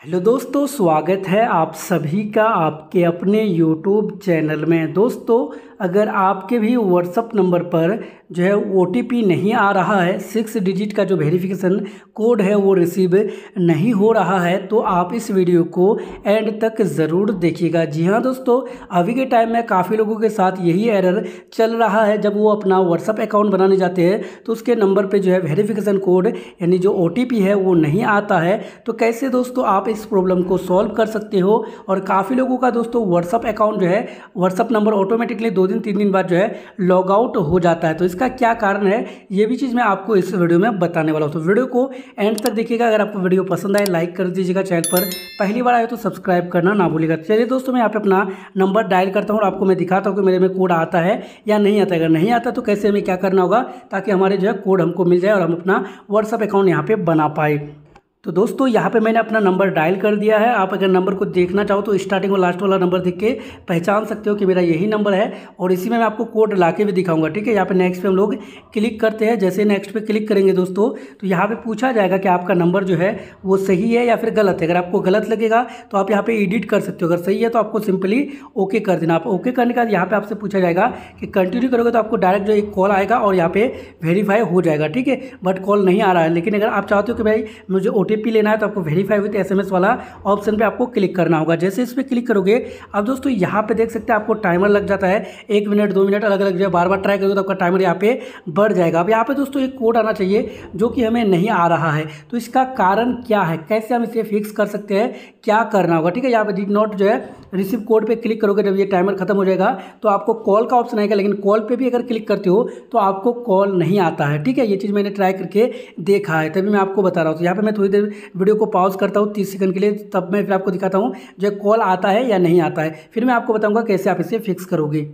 Hello दोस्तों, स्वागत है आप सभी का आपके अपने यूट्यूब चैनल में। दोस्तों, अगर आपके भी व्हाट्सअप नंबर पर जो है OTP नहीं आ रहा है, 6 डिजिट का जो वेरिफिकेशन कोड है वो रिसीव नहीं हो रहा है, तो आप इस वीडियो को एंड तक ज़रूर देखिएगा। जी हाँ दोस्तों, अभी के टाइम में काफ़ी लोगों के साथ यही एरर चल रहा है। जब वो अपना व्हाट्सअप अकाउंट बनाने जाते हैं तो उसके नंबर पर जो है वेरिफिकेशन कोड यानी जो OTP है वो नहीं आता है। तो कैसे दोस्तों आप इस प्रॉब्लम को सॉल्व कर सकते हो। और काफ़ी लोगों का दोस्तों व्हाट्सअप अकाउंट जो है, व्हाट्सअप नंबर ऑटोमेटिकली 2 दिन 3 दिन बाद जो है लॉग आउट हो जाता है। तो इसका क्या कारण है, ये भी चीज़ मैं आपको इस वीडियो में बताने वाला हूँ। तो वीडियो को एंड तक देखिएगा। अगर आपको वीडियो पसंद आए लाइक कर दीजिएगा, चैनल पर पहली बार आए तो सब्सक्राइब करना ना भूलिएगा। चलिए दोस्तों, मैं यहाँ पे अपना नंबर डायल करता हूँ और आपको मैं दिखाता हूँ कि मेरे में कोड आता है या नहीं आता है। अगर नहीं आता तो कैसे हमें क्या करना होगा ताकि हमारे जो है कोड हमको मिल जाए और हम अपना व्हाट्सअप अकाउंट यहाँ पे बना पाए। तो दोस्तों, यहाँ पे मैंने अपना नंबर डायल कर दिया है। आप अगर नंबर को देखना चाहो तो स्टार्टिंग और लास्ट वाला नंबर देख के पहचान सकते हो कि मेरा यही नंबर है, और इसी में मैं आपको कोड ला के भी दिखाऊंगा। ठीक है, यहाँ पे नेक्स्ट पे हम लोग क्लिक करते हैं। जैसे नेक्स्ट पे क्लिक करेंगे दोस्तों तो यहाँ पे पूछा जाएगा कि आपका नंबर जो है वो सही है या फिर गलत है। अगर आपको गलत लगेगा तो आप यहाँ पे एडिट कर सकते हो, अगर सही है तो आपको सिंपली ओके कर देना। आप ओके करने के बाद यहाँ पे आपसे पूछा जाएगा कि कंटिन्यू करोगे तो आपको डायरेक्ट जो एक कॉल आएगा और यहाँ पे वेरीफाई हो जाएगा। ठीक है, बट कॉल नहीं आ रहा है। लेकिन अगर आप चाहते हो कि भाई मुझे OTP लेना है तो आपको वेरीफाई विद SMS वाला ऑप्शन पे आपको क्लिक करना होगा। जैसे इस पर क्लिक करोगे, अब दोस्तों यहाँ पे देख सकते हैं आपको टाइमर लग जाता है। 1 मिनट 2 मिनट अलग अलग जो बार बार ट्राई करोगे तो आपका टाइमर यहाँ पे बढ़ जाएगा। अब यहाँ पे दोस्तों एक कोड आना चाहिए जो कि हमें नहीं आ रहा है। तो इसका कारण क्या है, कैसे हम इसे फिक्स कर सकते हैं, क्या करना होगा। ठीक है, यहाँ पे डिड नॉट जो है रिसीव कोड पे क्लिक करोगे, जब ये टाइमर खत्म हो जाएगा तो आपको कॉल का ऑप्शन आएगा। लेकिन कॉल पे भी अगर क्लिक करते हो तो आपको कॉल नहीं आता है। ठीक है, ये चीज़ मैंने ट्राई करके देखा है, तभी मैं आपको बता रहा हूँ। तो यहाँ पे मैं थोड़ी देर वीडियो को पॉज करता हूँ 30 सेकंड के लिए, तब मैं फिर आपको दिखाता हूँ जो कॉल आता है या नहीं आता है। फिर मैं आपको बताऊँगा कैसे आप इसे फिक्स करोगे।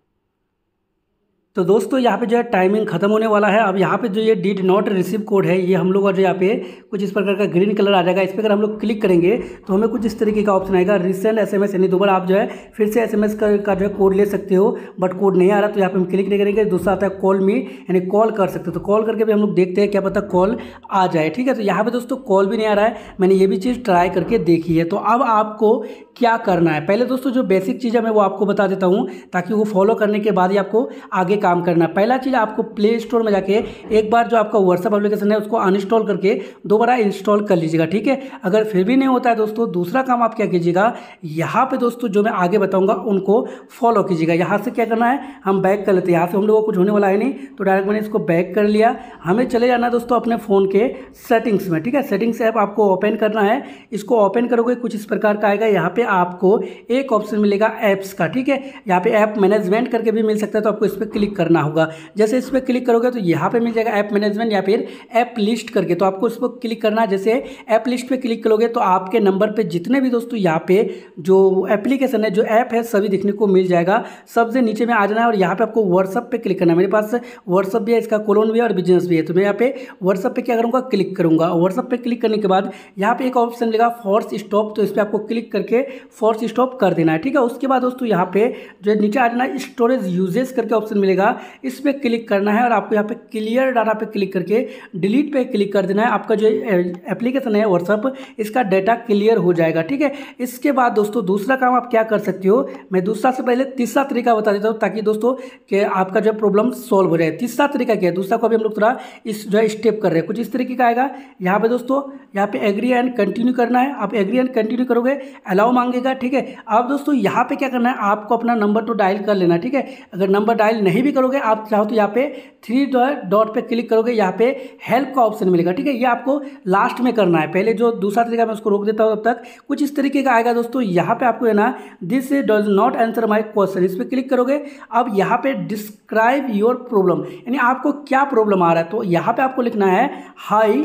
तो दोस्तों, यहाँ पे जो है टाइमिंग खत्म होने वाला है। अब यहाँ पे जो ये डिड नॉट रिसीव कोड है, ये हम लोग जो यहाँ पे कुछ इस प्रकार का ग्रीन कलर आ जाएगा। इस पर अगर हम लोग क्लिक करेंगे तो हमें कुछ इस तरीके का ऑप्शन आएगा, रिसेंड SMS। यानी दोबारा आप जो है फिर से SMS का जो है कोड ले सकते हो, बट कोड नहीं आ रहा तो यहाँ पे हम क्लिक नहीं करेंगे। दूसरा आता है कॉल मी, यानी कॉल कर सकते हो। तो कॉल करके भी हम लोग देखते हैं, क्या पता कॉल आ जाए। ठीक है, तो यहाँ पे दोस्तों कॉल भी नहीं आ रहा है। मैंने ये भी चीज़ ट्राई करके देखी है। तो अब आपको क्या करना है, पहले दोस्तों जो बेसिक चीज़ है मैं वो आपको बता देता हूँ ताकि वो फॉलो करने के बाद ही आपको आगे काम करना है। पहला चीज़, आपको प्ले स्टोर में जाके एक बार जो आपका व्हाट्सअप एप्लीकेशन है उसको अनइंस्टॉल करके दोबारा इंस्टॉल कर लीजिएगा। ठीक है, अगर फिर भी नहीं होता है दोस्तों, दूसरा काम आप क्या कीजिएगा, यहाँ पे दोस्तों जो मैं आगे बताऊँगा उनको फॉलो कीजिएगा। यहाँ से क्या करना है, हम बैक कर लेते हैं। यहाँ से हम लोगों को कुछ होने वाला है नहीं, तो डायरेक्ट मैंने इसको बैक कर लिया। हमें चले जाना है दोस्तों अपने फ़ोन के सेटिंग्स में। ठीक है, सेटिंग्स ऐप आपको ओपन करना है। इसको ओपन करोगे कुछ इस प्रकार का आएगा। यहाँ पे आपको एक ऑप्शन मिलेगा ऐप्स का। ठीक है, यहाँ पे ऐप मैनेजमेंट करके भी मिल सकता है, तो आपको इस पर क्लिक करना होगा। जैसे इस पर क्लिक करोगे तो यहाँ पे मिल जाएगा ऐप मैनेजमेंट या फिर ऐप लिस्ट करके, तो आपको इस पर क्लिक करना है। जैसे ऐप लिस्ट पे क्लिक करोगे तो आपके नंबर पे जितने भी दोस्तों यहाँ पे जो एप्लीकेशन है, जो ऐप है, सभी दिखने को मिल जाएगा। सबसे नीचे में आ जाना है और यहाँ पे आपको व्हाट्सअप पे क्लिक करना है। मेरे पास व्हाट्सअप भी है, इसका कोलोन भी है और बिजनेस भी है। तो मैं यहाँ पे व्हाट्सअप पे क्या करूँगा, क्लिक करूँगा। व्हाट्सअप पे क्लिक करने के बाद यहाँ पे एक ऑप्शन मिलेगा फोर्स स्टॉप, तो इस पर आपको क्लिक करके फोर्स स्टॉप कर देना है। ठीक है, उसके बाद दोस्तों यहाँ पे जो नीचे आ जाना स्टोरेज यूजेस करके ऑप्शन मिलेगा, इस पर क्लिक करना है और आपको यहाँ पे क्लियर डाटा पे क्लिक करके डिलीट पे क्लिक कर देना है। आपका जो एप्लीकेशन है व्हाट्सअप, इसका डाटा क्लियर हो जाएगा। ठीक है, इसके बाद दोस्तों दूसरा काम आप क्या कर सकते हो, मैं दूसरा से पहले तीसरा तरीका बता देता हूँ ताकि दोस्तों कि आपका जो प्रॉब्लम सॉल्व हो जाए। तीसरा तरीका क्या है, दूसरा को अभी हम लोग थोड़ा इस जो है स्टेप कर रहे हैं। कुछ इस तरीके का आएगा। यहाँ पे दोस्तों यहाँ पे एग्री एंड कंटिन्यू करना है। आप एग्री एंड कंटिन्यू करोगे, अलाउ मांगेगा। ठीक है, अब दोस्तों यहाँ पे क्या करना है, आपको अपना नंबर तो डायल कर लेना। ठीक है, अगर नंबर डायल नहीं भी करोगे, आप चाहो तो यहाँ पे 3 डॉट पे क्लिक करोगे, यहाँ पे हेल्प का ऑप्शन मिलेगा। ठीक है, ये आपको लास्ट में करना है। पहले जो दूसरा तरीका मैं उसको रोक देता हूँ, तब तक कुछ इस तरीके का आएगा दोस्तों। यहाँ पे आपको है ना, this does not answer my question, इस पर क्लिक करोगे। अब यहाँ पे डिस्क्राइब योर प्रॉब्लम, यानी आपको क्या प्रॉब्लम आ रहा है। तो यहाँ पे आपको लिखना है हाई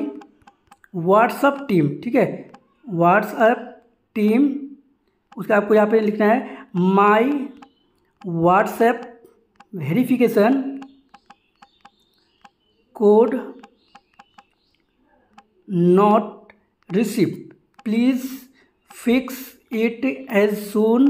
व्हाट्सअप टीम। ठीक है, व्हाट्सएप टीम, उसका आपको यहाँ पे लिखना है my WhatsApp verification code not received, please fix it as soon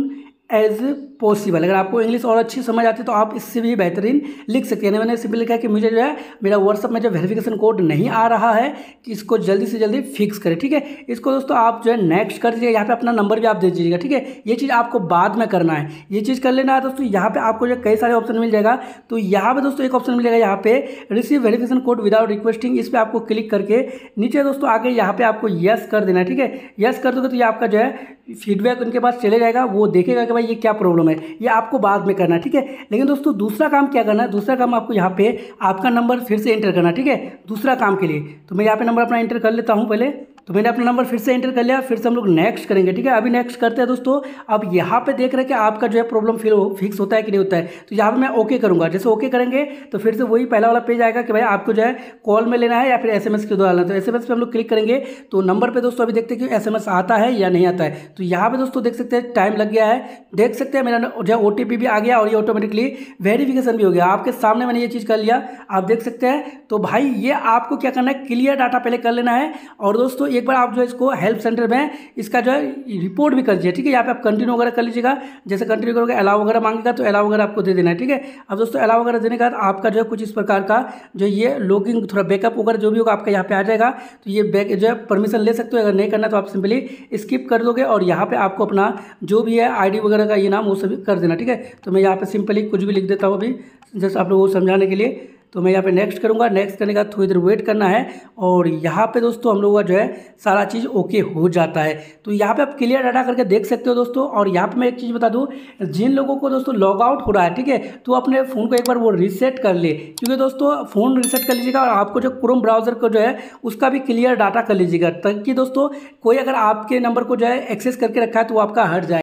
as possible. अगर आपको इंग्लिश और अच्छी समझ आती है तो आप इससे भी बेहतरीन लिख सकते हैं। मैंने सिंपल लिखा है कि मुझे जो है मेरा व्हाट्सअप में जो वेरिफिकेशन कोड नहीं आ रहा है कि इसको जल्दी से जल्दी फिक्स करें, ठीक है। इसको दोस्तों आप जो है नेक्स्ट कर दीजिएगा। यहाँ पे अपना नंबर भी आप दे दीजिएगा, ठीक है। ये चीज़ आपको बाद में करना है, ये चीज़ कर लेना है दोस्तों। यहाँ पे आपको जो कई सारे ऑप्शन मिल जाएगा, तो यहाँ पे दोस्तों एक ऑप्शन मिलेगा यहाँ पे receive verification code without requesting. इस पर आपको क्लिक करके नीचे दोस्तों आगे यहाँ पे आपको यस कर देना है, ठीक है। यस कर दोगे तो ये आपका जो है फीडबैक उनके पास चले जाएगा, वो देखेगा कि भाई ये क्या प्रॉब्लम है, ये आपको बाद में करना है, ठीक है। लेकिन दोस्तों दूसरा काम क्या करना है, दूसरा काम आपको यहाँ पे आपका नंबर फिर से एंटर करना है, ठीक है, दूसरा काम के लिए। तो मैं यहाँ पे नंबर अपना एंटर कर लेता हूँ पहले। तो मैंने अपना नंबर फिर से एंटर कर लिया, फिर से हम लोग नेक्स्ट करेंगे, ठीक है। अभी नेक्स्ट करते हैं दोस्तों। अब यहाँ पे देख रहे हैं कि आपका जो है प्रॉब्लम फिक्स होता है कि नहीं होता है। तो यहाँ पे मैं ओके करूँगा। जैसे ओके करेंगे तो फिर से वही पहला वाला पेज आएगा कि भाई आपको जो है कॉल में लेना है या फिर SMS के द्वारा लेना है। तो SMS पे हम लोग क्लिक करेंगे तो नंबर पे दोस्तों अभी देखते हैं कि SMS आता है या नहीं आता है। तो यहाँ पे दोस्तों देख सकते हैं टाइम लग गया है, देख सकते हैं मेरा जो है OTP भी आ गया और ये ऑटोमेटिकली वेरिफिकेशन भी हो गया। आपके सामने मैंने ये चीज़ कर लिया, आप देख सकते हैं। तो भाई ये आपको क्या करना है, क्लियर डाटा पहले कर लेना है। और दोस्तों एक बार आप जो है इसको हेल्प सेंटर में इसका जो है रिपोर्ट भी कर दीजिए, ठीक है। यहाँ पे आप कंटिन्यू वगैरह कर लीजिएगा। जैसे कंटिन्यू करोगे अलाउ वगैरह मांगेगा तो अलाउ वगैरह आपको दे देना है, ठीक है। अब दोस्तों अलाउ वगैरह देने के बाद आपका जो है कुछ इस प्रकार का जो ये लॉगिंग थोड़ा बैकअप वगैरह जो भी होगा आपका यहाँ पे आ जाएगा। तो ये बैक जो है परमिशन ले सकते हो, अगर नहीं करना तो आप सिंपली स्किप कर दोगे और यहाँ पे आपको अपना जो भी है ID वगैरह का ये नाम वो सभी कर देना, ठीक है। तो मैं यहाँ पे सिंपली कुछ भी लिख देता हूँ अभी जैसे आप लोगों को समझाने के लिए। तो मैं यहाँ पे नेक्स्ट करूँगा। नेक्स्ट करने के बाद थोड़ी देर वेट करना है और यहाँ पे दोस्तों हम लोगों का जो है सारा चीज़ ओके हो जाता है। तो यहाँ पे आप क्लियर डाटा करके देख सकते हो दोस्तों। और यहाँ पे मैं एक चीज़ बता दूँ, जिन लोगों को दोस्तों लॉग आउट हो रहा है, ठीक है, तो अपने फ़ोन को एक बार वो रीसेट कर ले, क्योंकि दोस्तों फ़ोन रीसेट कर लीजिएगा और आपको जो क्रोम ब्राउज़र को जो है उसका भी क्लियर डाटा कर लीजिएगा, ताकि दोस्तों कोई अगर आपके नंबर को जो है एक्सेस करके रखा है तो वो आपका हट जाए।